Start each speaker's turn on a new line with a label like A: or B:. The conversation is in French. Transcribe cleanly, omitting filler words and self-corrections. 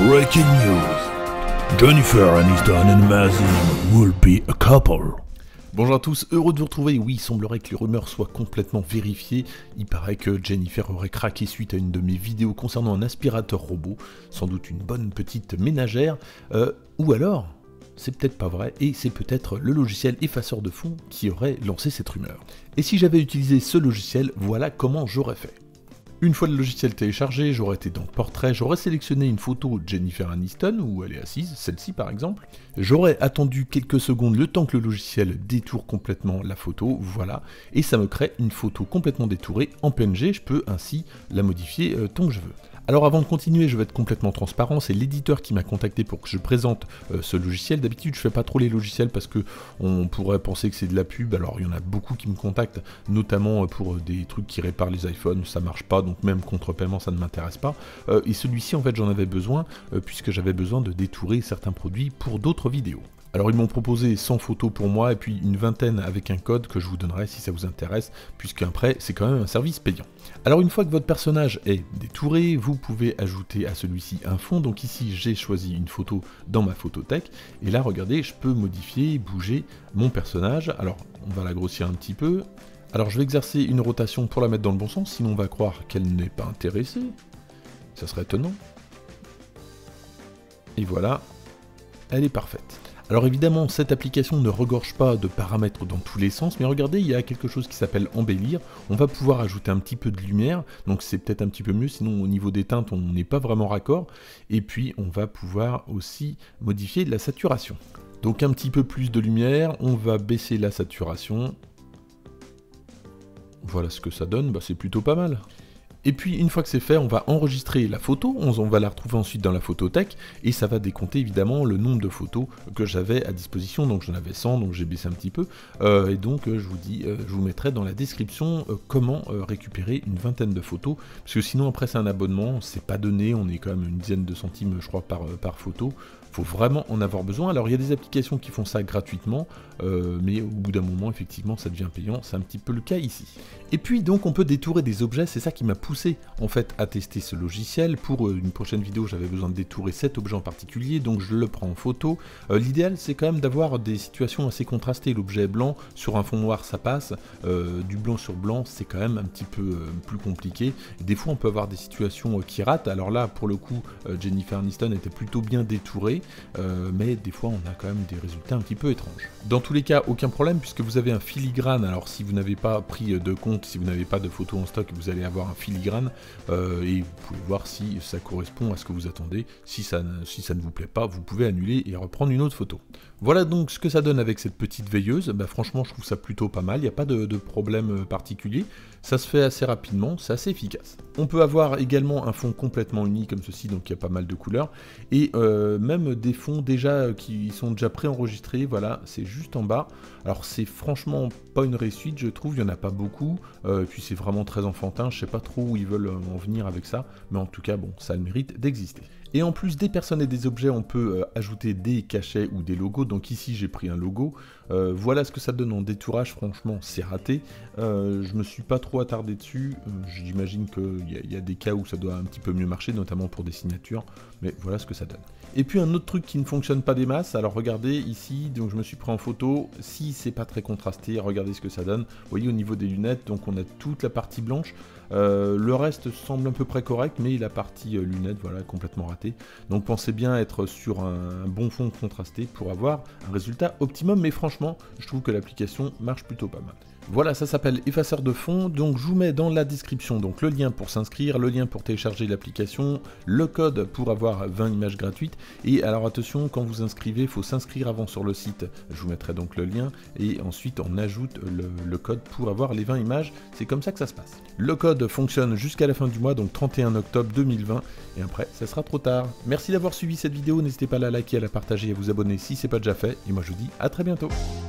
A: Breaking news. Jennifer Aniston and Mazin will be a couple.
B: Bonjour à tous, heureux de vous retrouver. Oui, il semblerait que les rumeurs soient complètement vérifiées. Il paraît que Jennifer aurait craqué suite à une de mes vidéos concernant un aspirateur robot, sans doute une bonne petite ménagère, ou alors, c'est peut-être pas vrai, et c'est peut-être le logiciel effaceur de fond qui aurait lancé cette rumeur. Et si j'avais utilisé ce logiciel, voilà comment j'aurais fait. Une fois le logiciel téléchargé, j'aurais été dans le portrait, j'aurais sélectionné une photo de Jennifer Aniston, où elle est assise, celle-ci par exemple. J'aurais attendu quelques secondes le temps que le logiciel détourne complètement la photo, voilà, et ça me crée une photo complètement détourée en PNG, je peux ainsi la modifier tant que je veux. Alors avant de continuer, je vais être complètement transparent, c'est l'éditeur qui m'a contacté pour que je présente ce logiciel. D'habitude je fais pas trop les logiciels parce que on pourrait penser que c'est de la pub, alors il y en a beaucoup qui me contactent, notamment pour des trucs qui réparent les iPhones, ça marche pas, donc même contre paiement ça ne m'intéresse pas. Et celui-ci en fait j'en avais besoin, puisque j'avais besoin de détourer certains produits pour d'autres vidéos. Alors ils m'ont proposé 100 photos pour moi et puis une vingtaine avec un code que je vous donnerai si ça vous intéresse, puisque après c'est quand même un service payant. Alors une fois que votre personnage est détouré, vous pouvez ajouter à celui-ci un fond. Donc ici j'ai choisi une photo dans ma photothèque, et là regardez, je peux modifier, bouger mon personnage. Alors on va la grossir un petit peu. Alors je vais exercer une rotation pour la mettre dans le bon sens, sinon on va croire qu'elle n'est pas intéressée. Ça serait étonnant. Et voilà, elle est parfaite. Alors évidemment, cette application ne regorge pas de paramètres dans tous les sens, mais regardez, il y a quelque chose qui s'appelle embellir. On va pouvoir ajouter un petit peu de lumière, donc c'est peut-être un petit peu mieux, sinon au niveau des teintes, on n'est pas vraiment raccord. Et puis, on va pouvoir aussi modifier la saturation. Donc un petit peu plus de lumière, on va baisser la saturation. Voilà ce que ça donne, c'est plutôt pas mal. Et puis une fois que c'est fait, on va enregistrer la photo, on va la retrouver ensuite dans la photothèque, et ça va décompter évidemment le nombre de photos que j'avais à disposition. Donc j'en avais 100, donc j'ai baissé un petit peu, et donc je vous dis, je vous mettrai dans la description comment récupérer une vingtaine de photos, parce que sinon après c'est un abonnement, c'est pas donné, on est quand même une dizaine de centimes je crois par photo. Faut vraiment en avoir besoin. Alors il y a des applications qui font ça gratuitement, mais au bout d'un moment effectivement ça devient payant, c'est un petit peu le cas ici. Et puis donc on peut détourer des objets, c'est ça qui m'a poussé en fait à tester ce logiciel. Pour une prochaine vidéo j'avais besoin de détourer cet objet en particulier, donc je le prends en photo. L'idéal c'est quand même d'avoir des situations assez contrastées, l'objet est blanc, sur un fond noir ça passe, du blanc sur blanc c'est quand même un petit peu plus compliqué. Et des fois on peut avoir des situations qui ratent, alors là pour le coup Jennifer Aniston était plutôt bien détourée, mais des fois on a quand même des résultats un petit peu étranges. Dans tous les cas, aucun problème puisque vous avez un filigrane. Alors si vous n'avez pas pris de compte, si vous n'avez pas de photos en stock, vous allez avoir un filigrane, et vous pouvez voir si ça correspond à ce que vous attendez. Si ça ne vous plaît pas, vous pouvez annuler et reprendre une autre photo. Voilà donc ce que ça donne avec cette petite veilleuse. Franchement je trouve ça plutôt pas mal, il n'y a pas de problème particulier, ça se fait assez rapidement, c'est assez efficace. On peut avoir également un fond complètement uni comme ceci, donc il y a pas mal de couleurs, et même des fonds déjà qui sont déjà préenregistrés, voilà, c'est juste en bas. Alors c'est franchement pas une réussite je trouve, il n'y en a pas beaucoup, puis c'est vraiment très enfantin, je sais pas trop où ils veulent en venir avec ça, mais en tout cas bon, ça a le mérite d'exister. Et en plus des personnes et des objets, on peut ajouter des cachets ou des logos. Donc ici j'ai pris un logo, voilà ce que ça donne en détourage. Franchement c'est raté, je me suis pas trop attardé dessus, j'imagine qu'il y a des cas où ça doit un petit peu mieux marcher, notamment pour des signatures, mais voilà ce que ça donne. Et puis un autre truc qui ne fonctionne pas des masses, alors regardez ici, donc je me suis pris en photo, si c'est pas très contrasté, regardez ce que ça donne. Vous voyez au niveau des lunettes, donc on a toute la partie blanche, le reste semble à peu près correct, mais la partie lunettes, voilà, complètement ratée. Donc pensez bien être sur un bon fond contrasté pour avoir un résultat optimum, mais franchement, je trouve que l'application marche plutôt pas mal. Voilà, ça s'appelle effaceur de fond, donc je vous mets dans la description donc le lien pour s'inscrire, le lien pour télécharger l'application, le code pour avoir 20 images gratuites, et alors attention, quand vous inscrivez, il faut s'inscrire avant sur le site, je vous mettrai donc le lien, et ensuite on ajoute le code pour avoir les 20 images, c'est comme ça que ça se passe. Le code fonctionne jusqu'à la fin du mois, donc 31 octobre 2020, et après ça sera trop tard. Merci d'avoir suivi cette vidéo, n'hésitez pas à la liker, à la partager et à vous abonner si ce n'est pas déjà fait, et moi je vous dis à très bientôt.